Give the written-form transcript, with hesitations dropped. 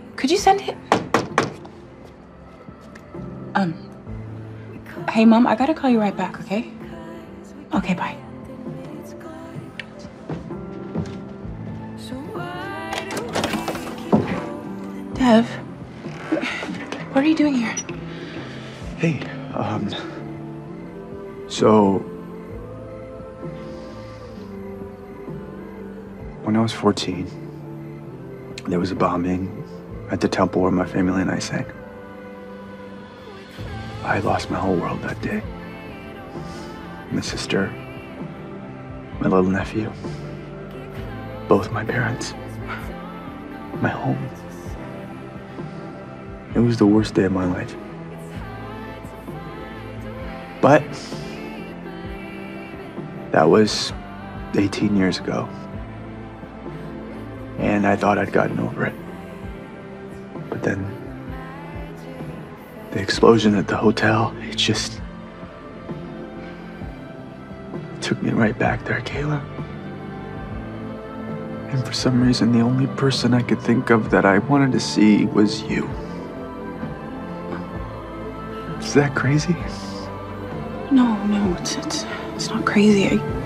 Could you send it? Hey, Mom, I gotta call you right back, okay? Okay, bye. Dev, what are you doing here? Hey, so when I was 14, there was a bombing at the temple where my family and I sang. I lost my whole world that day. My sister, my little nephew, both my parents, my home. It was the worst day of my life. But that was 18 years ago. And I thought I'd gotten over it. But then the explosion at the hotel, it just took me right back there, Kayla. And for some reason, the only person I could think of that I wanted to see was you. Is that crazy? No, it's not crazy.